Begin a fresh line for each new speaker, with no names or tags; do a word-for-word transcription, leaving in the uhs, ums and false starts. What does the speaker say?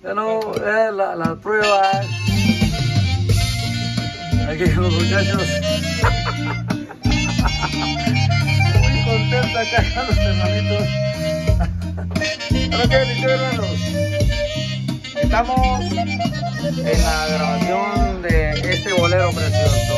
Bueno, eh, la, la prueba. Aquí los muchachos. Muy contentos acá los hermanitos. ¿Pero qué, mis hermanos? Estamos en la grabación de este bolero precioso.